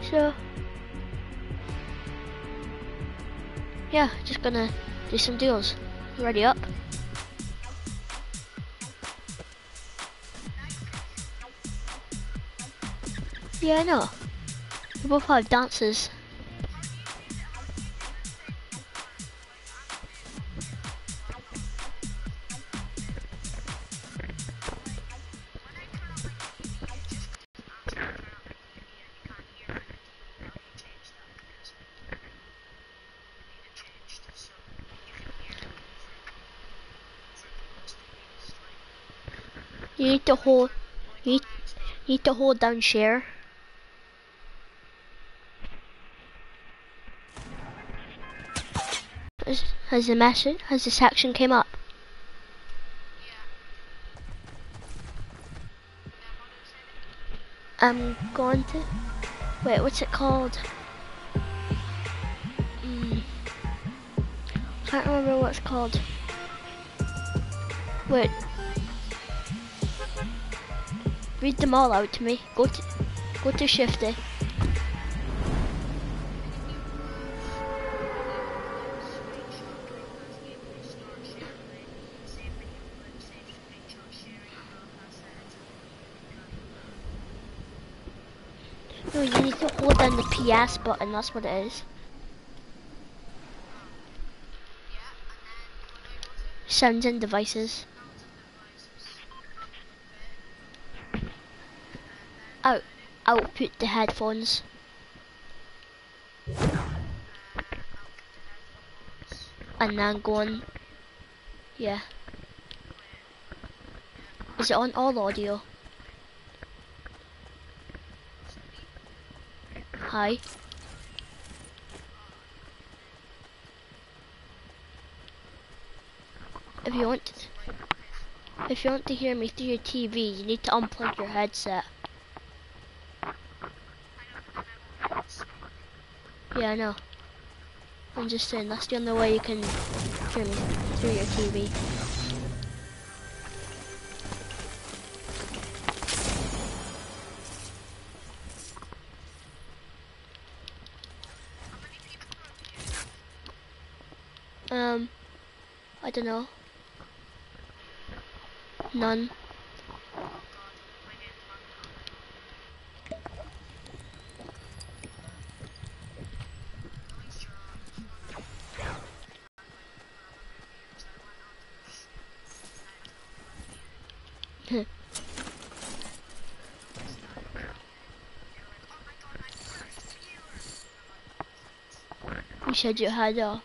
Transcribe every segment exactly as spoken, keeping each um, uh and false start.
So, yeah, just gonna do some deals. Ready up? Yeah, I know. We both have dances. You need to hold. You need, you need to hold down share. Has, has the message? Has the section came up? I'm going to. Wait, what's it called? Mm, can't remember what it's called. Wait. Read them all out to me. Go to go to Shifty. No, you need to hold down the P S button. That's what it is. Sounds and devices. Out, output the headphones. And then go on. Yeah. Is it on all audio? Hi. If you want, if you want to hear me through your T V, you need to unplug your headset. Yeah, I know. I'm just saying that's the only way you can hear me through your T V. Um, I don't know. None. You said you had a.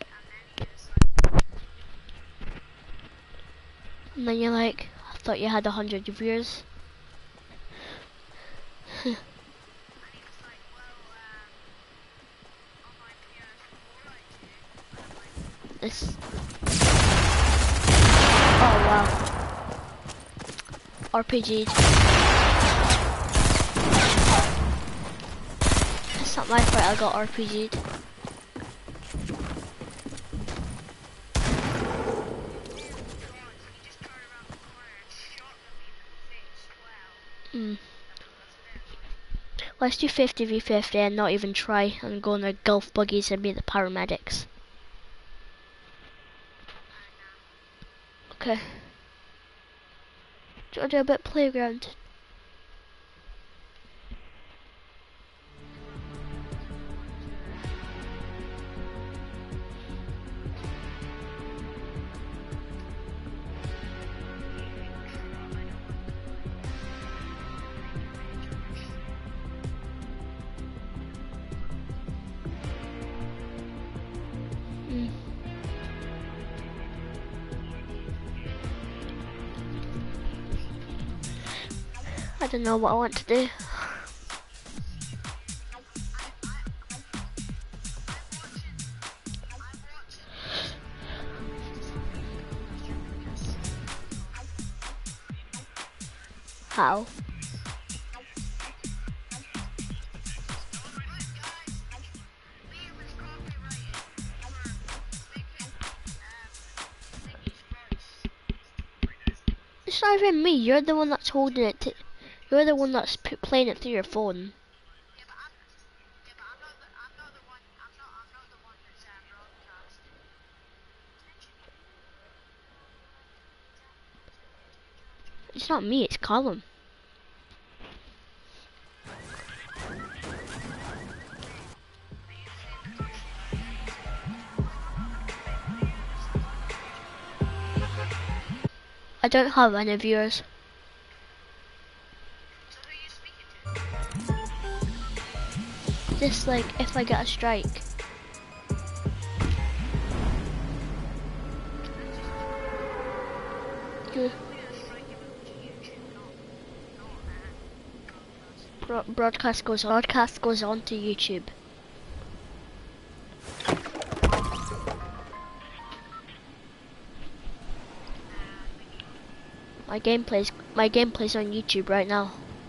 And then you're like, I thought you had a hundred viewers. This. Oh wow. R P G'd. It's not my fault I got R P G'd. Mm. Let's do fifty v fifty and not even try and go on our golf buggies and be the paramedics. Okay. Do you want to do a bit of playground? Mm. I don't know what I want to do. How? It's not even me, you're the one that's holding it. You're the one that's p playing it through your phone. It's not me, it's Callum. I don't have any viewers. Just like if I get a strike. Good. Bro broadcast goes on. Broadcast goes on to YouTube. My gameplay's my gameplay's on YouTube right now.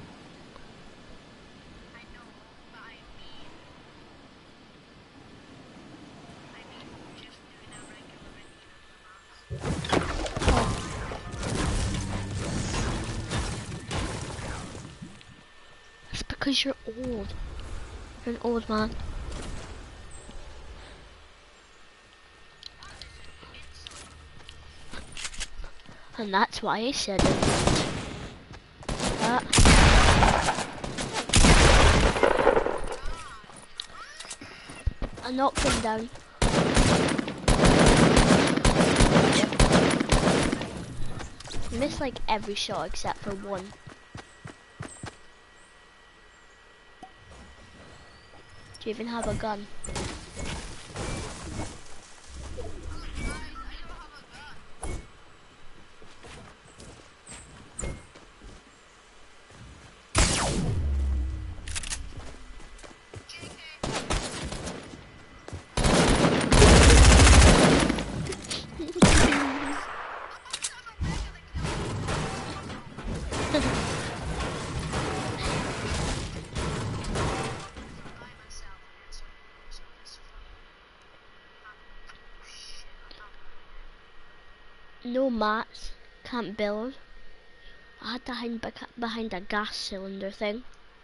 That's because you're old. You're an old man. And that's why I said it. That. I knocked him down. I missed like every shot except for one. Do you even have a gun? No mats, can't build. I had to hide behind a gas cylinder thing.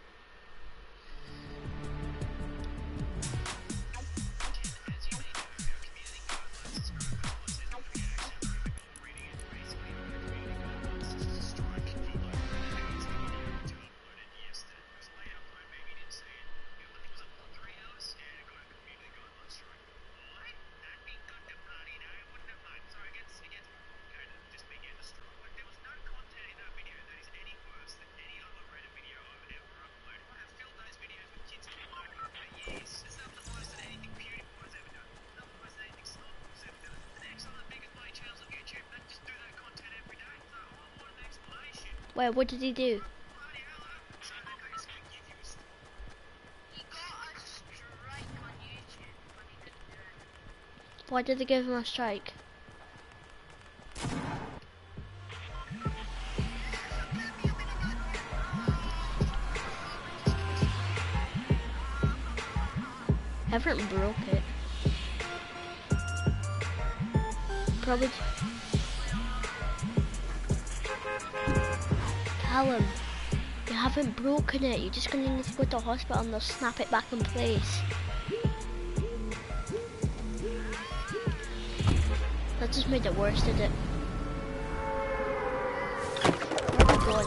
Wait, what did he do? Why did they give him a strike? Everett broke it. Probably. Callum, you haven't broken it. You're just gonna need to go to the hospital and they'll snap it back in place. That just made it worse, did it? Where are we going?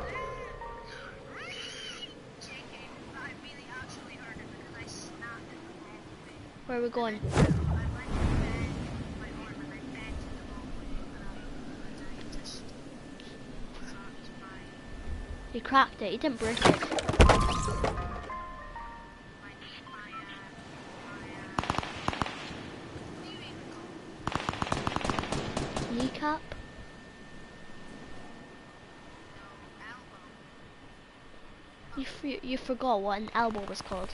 Where are we going? He cracked it, he didn't break it. Kneecap? You, f you forgot what an elbow was called.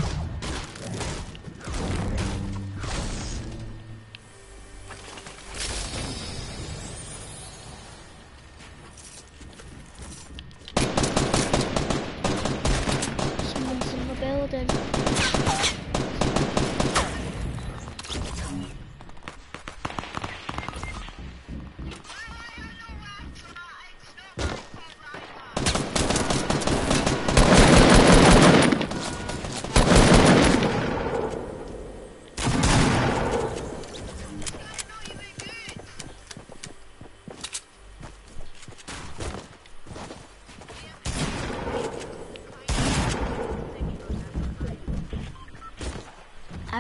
Someone's in the building.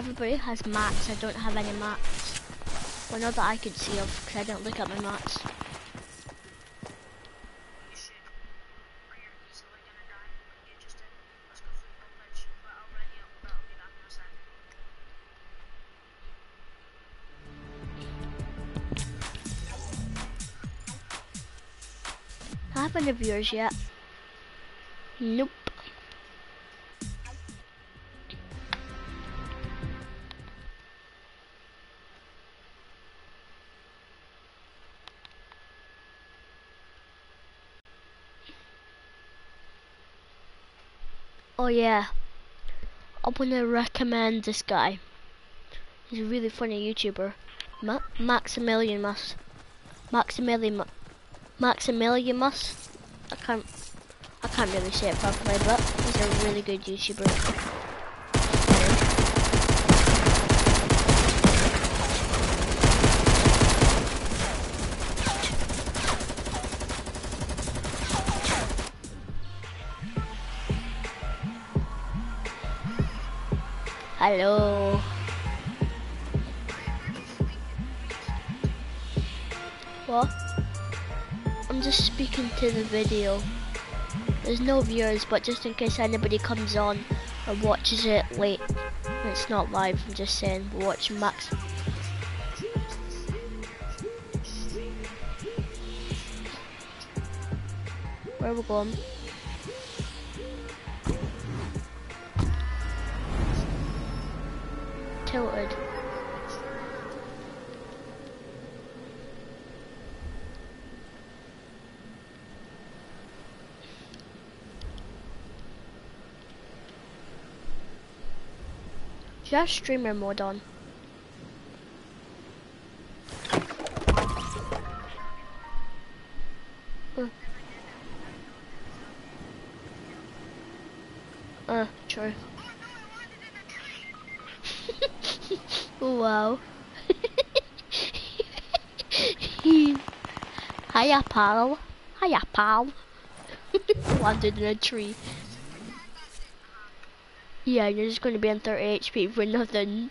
everybody has mats. I don't have any mats. Well, not that I could see of, because I don't look at my mats. You should, or you're easily gonna die like you just did. Let's go football pitch, but I'll run you, but I'll be back in a sec. I haven't have viewers yet. Nope. Oh yeah, I want to recommend this guy. He's a really funny YouTuber. Ma Maximilian Mus. Maximilian Mu Maximilian Mus. I can't I can't really say it properly, but he's a really good YouTuber. Hello. What? I'm just speaking to the video. There's no viewers, but just in case anybody comes on or watches it late, and it's not live, I'm just saying, watch Max. Where are we going? Tilted. Do you have streamer mode on? Uh, uh true. Wow. Hiya, pal. Hiya, pal. Landed in a tree. Yeah, you're just going to be on thirty H P for nothing.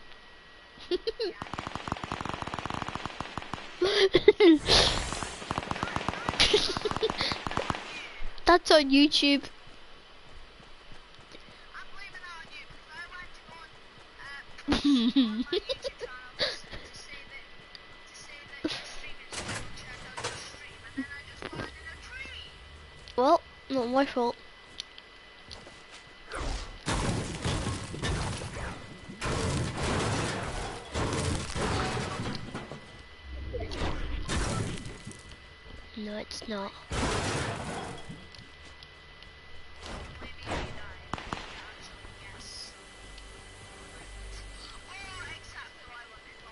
That's on YouTube. I'm blaming that on you, because I went to go on, uh, YouTube channel to say that, to say that you're streaming, so I checked out your stream, and then I just landed in a tree. Well, not my fault. No, it's not. Maybe if you die, you actually guess. Oh, exactly what I wanted.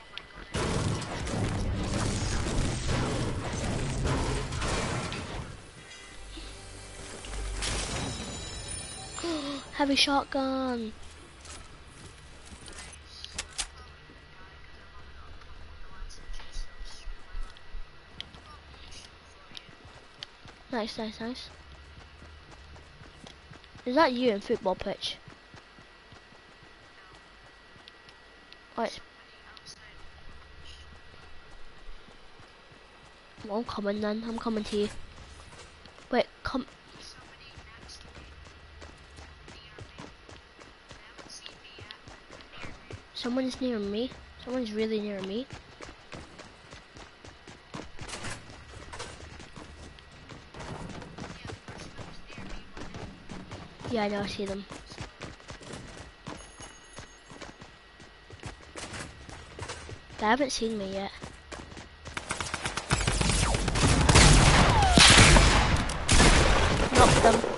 Oh my god. Heavy shotgun. Nice, nice, nice. Is that you in football pitch? Right. Well, I'm coming then. I'm coming to you. Wait, come. Someone's near me. Someone's really near me. Yeah, I know, I see them. They haven't seen me yet. Knocked them.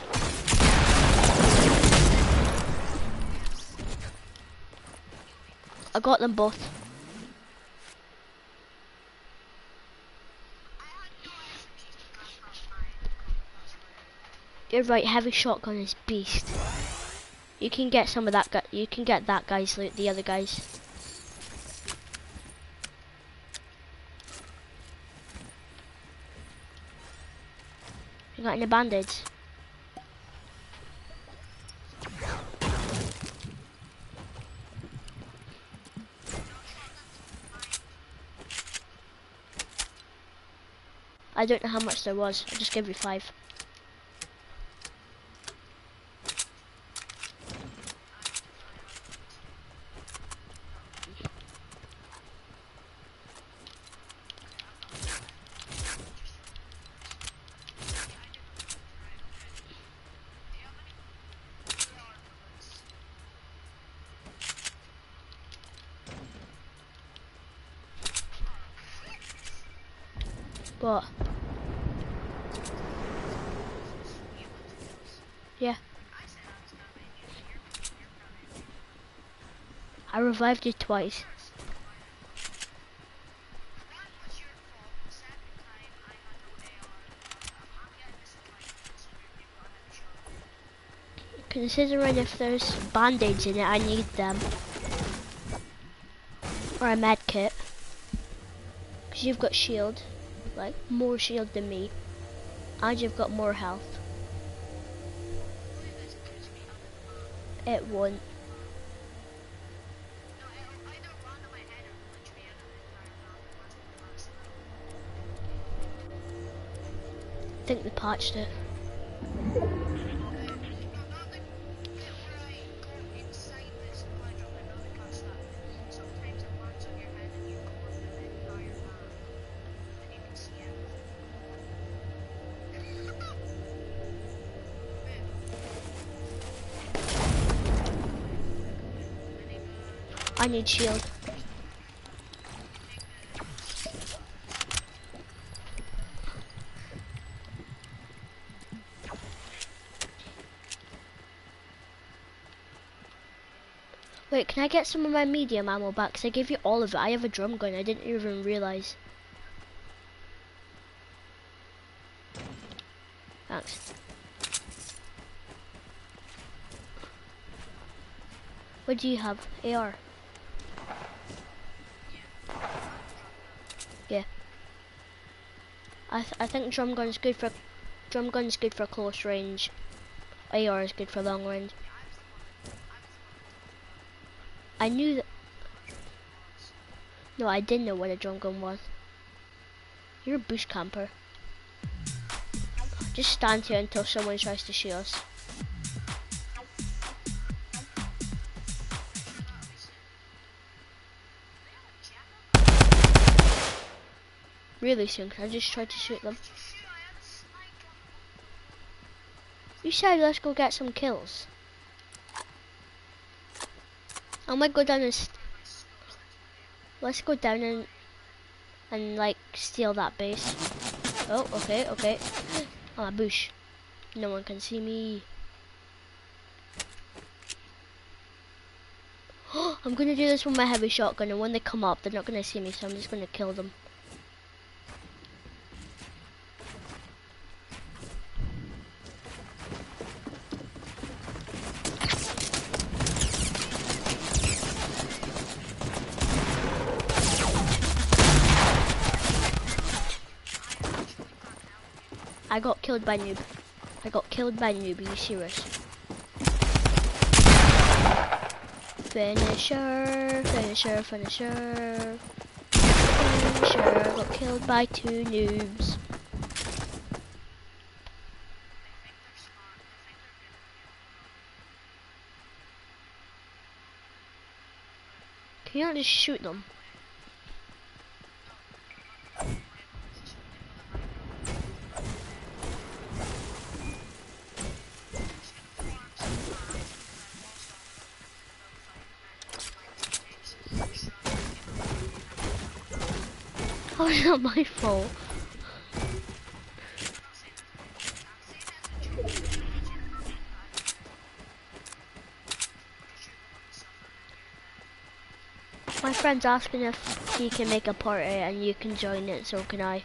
I got them both. You're right, heavy shotgun is beast. You can get some of that guy. You can get that guy's loot, the other guys. You got any bandage? I don't know how much there was. I just gave you five. What? Yeah. I revived you twice. Considering if there's band-aids in it, I need them. Or a med kit. Because you've got shield. Like, more shield than me. And you've got more health. It won't. I think they patched it. I need shield. Wait, can I get some of my medium ammo back? Because I gave you all of it. I have a drum gun. I didn't even realise. Thanks. What do you have? A R? Yeah. I th I think drum gun's good for drum gun's good for close range. A R is good for long range. I knew that. No, I didn't know what a drum gun was. You're a bush camper. Just stand here until someone tries to shoot us. Really soon, 'cause I just tried to shoot them. You said let's go get some kills. I might go down and st let's go down and and like steal that base. Oh, okay, okay. Ah, oh, bush. No one can see me. I'm gonna do this with my heavy shotgun, and when they come up, they're not gonna see me, so I'm just gonna kill them. I got killed by noob. I got killed by noob, are you serious? Finisher, finisher, finisher. Finisher, got killed by two noobs. Can you not just shoot them? Oh, it's not my fault. My friend's asking if he can make a party and you can join it, so can I.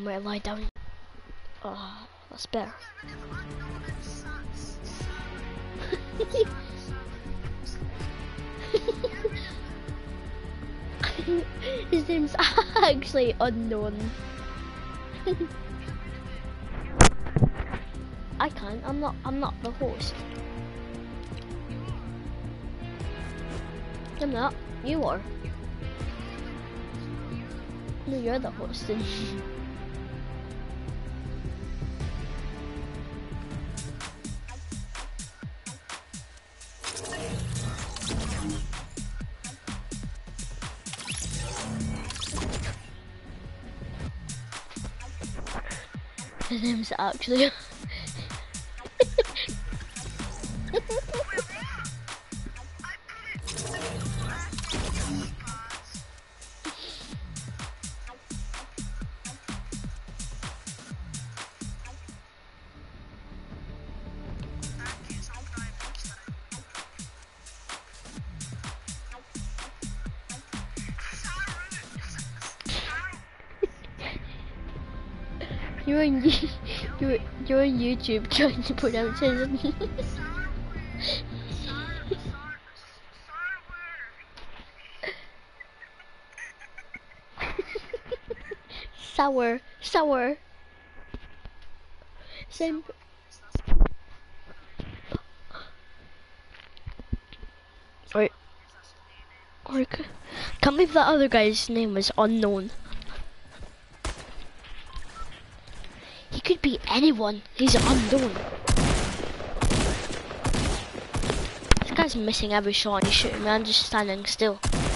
somewhere to lie down. Oh, that's better. Get rid of unknown and sucks. His name's actually unknown. I can't. I'm not. I'm not the host. I'm not. You are. No, you're the host. His name's actually. You're on you're you're on YouTube trying to pronounce his name. Sour, sour. Same. Or, or can't believe that other guy's name was unknown. He could be anyone. He's unknown. This guy's missing every shot he's shooting me. I'm just standing still.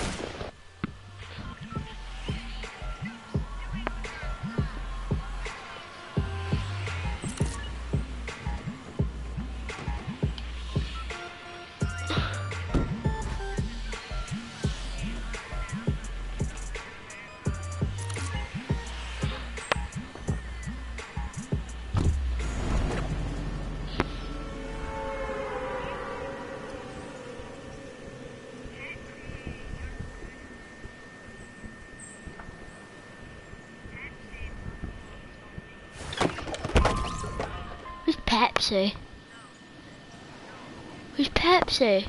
Who's Pepsi? Who's Pepsi?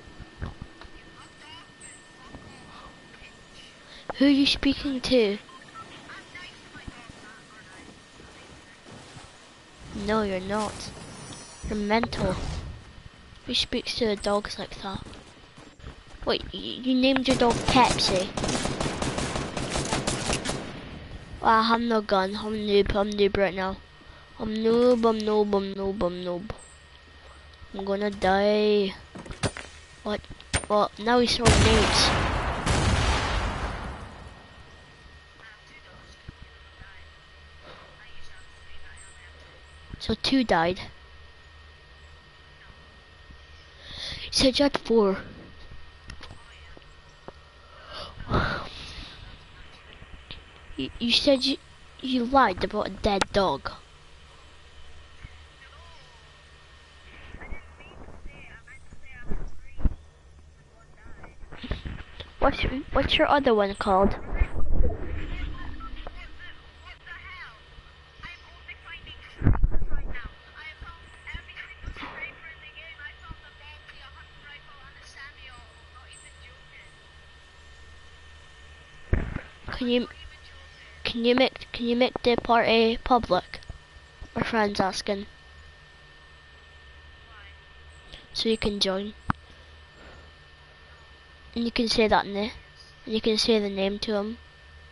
Who are you speaking to? No, you're not. You're mental. Who speaks to dogs like that? Wait, you, you named your dog Pepsi? Well, I have no gun. I'm noob. I'm noob right now. I'm noob. I'm noob. I'm noob. I'm noob. I'm gonna die. What? Well, now he's throwing nades. So two died. You said you had four. You, you said you you lied about a dead dog. What's your, what's your other one called? Can you can you make can you make the party public? My friend's asking, so you can join, and you can say that name, and you can say the name to him.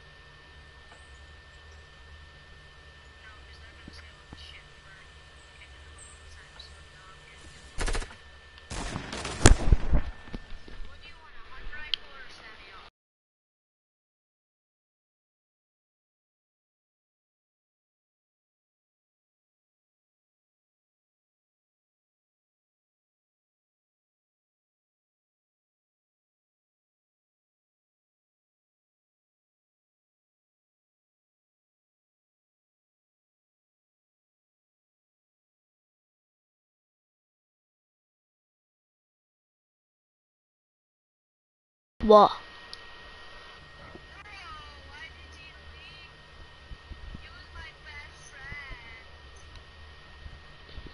What?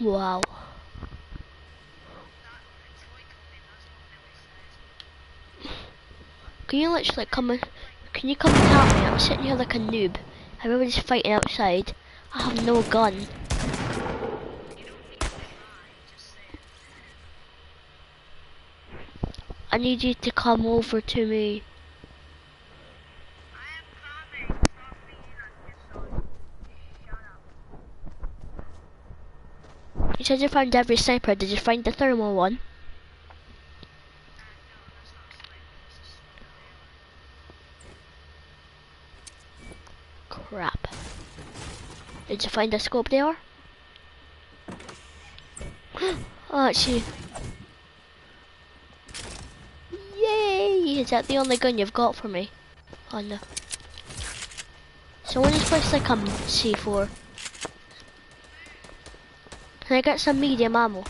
Wow. That a toy come in, that's what Millie says. Can you literally come and can you come and help me? I'm sitting here like a noob. Everybody's fighting outside. I have no gun. You don't need to try, just say it. I need you to come over to me. I am coming. Stop being a dishon. Shut up. You said you found every sniper. Did you find the thermal one? Uh, no, that's not a sniper, that's a scope there. Crap. Did you find the scope there? Oh, it's you. Yay! Is that the only gun you've got for me? Oh no. Someone just placed like a C four. Can I get some medium ammo?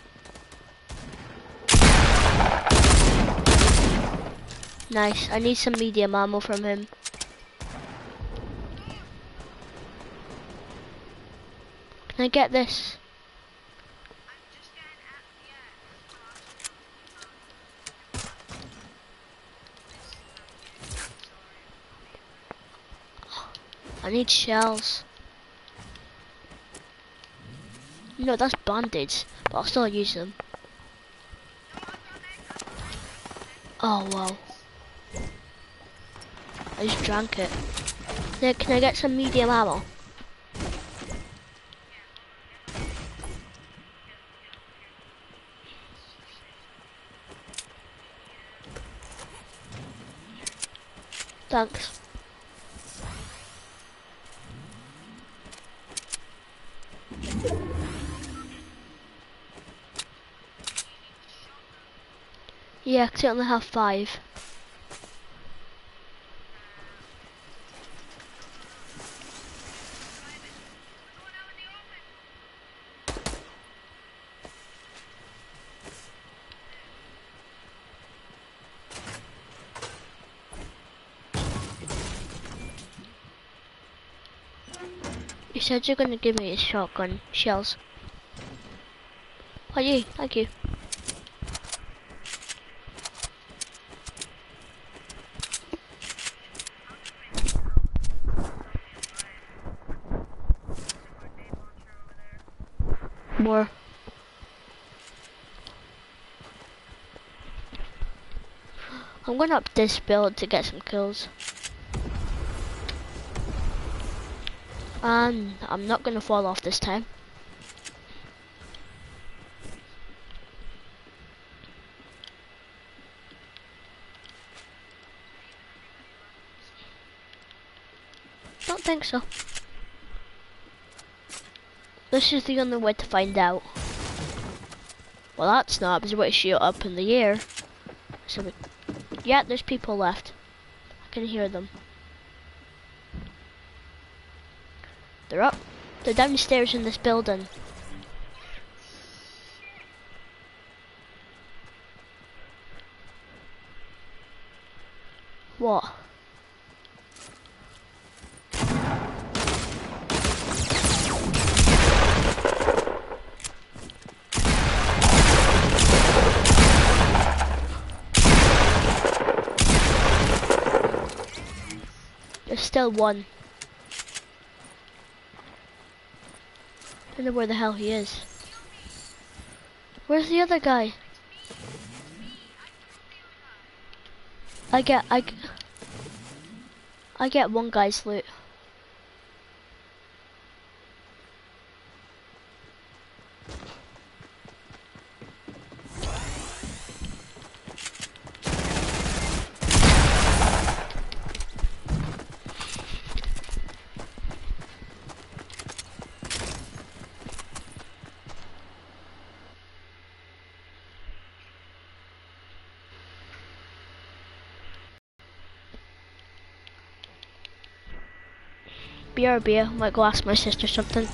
Nice, I need some medium ammo from him. Can I get this? I'm just getting at, yeah. I need shells. No, that's band-aids, but I'll still use them. Oh wow. I just drank it. Now, can I get some medium ammo? Thanks. Yeah, 'cause I only have five. You said you're gonna give me a shotgun shells. Oh yeah, thank you. More. I'm going up this build to get some kills. And I'm not gonna fall off this time. Don't think so. This is the only way to find out. Well, that's not, because we're shoot up in the air. So we, yeah, there's people left. I can hear them. They're up. They're downstairs in this building. What? There's still one. I don't know where the hell he is. Where's the other guy? I get, I, g- I get one guy's loot. B R B, I might go ask my sister something.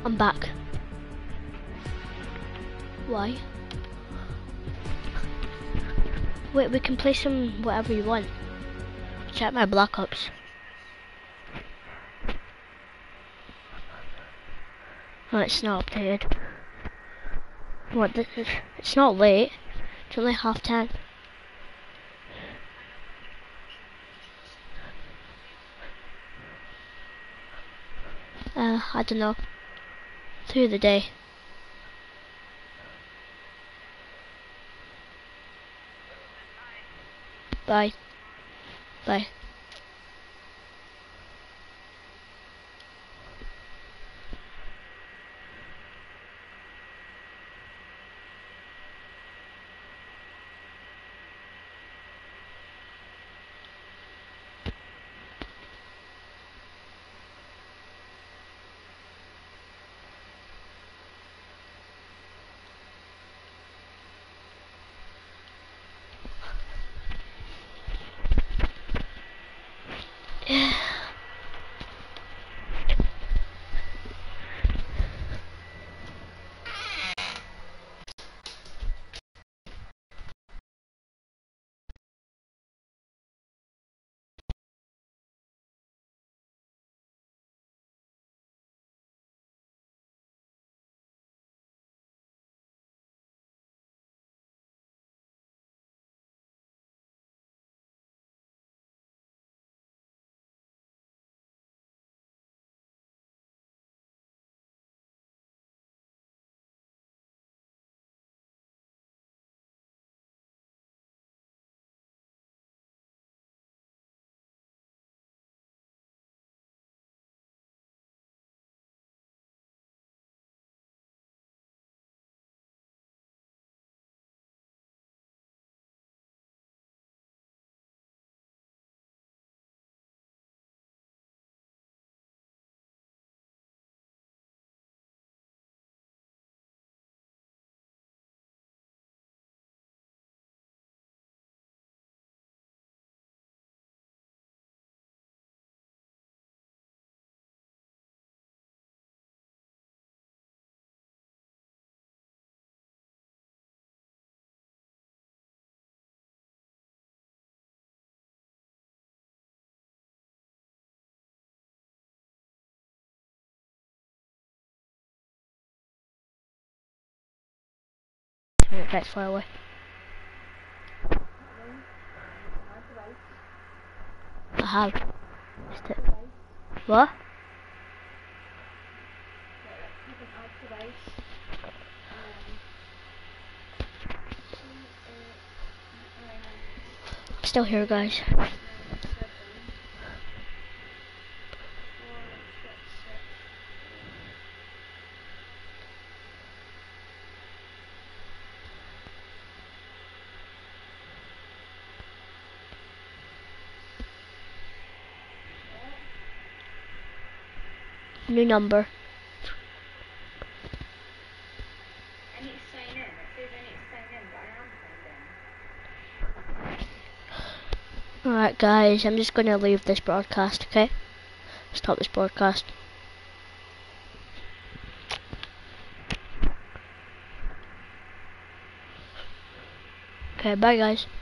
I'm back. Why? Wait, we can play some whatever you want. Check my Black Ops. Oh, it's not updated. What? This is, it's not late. It's only half ten. Uh, I don't know. Through the day. Bye. Bye. That's far away. I have. What? I'm still here, guys. New number. I need to sign in. It says I need to sign in, but I am signed in. Alright, guys, I'm just gonna leave this broadcast, okay? Stop this broadcast. Okay, bye, guys.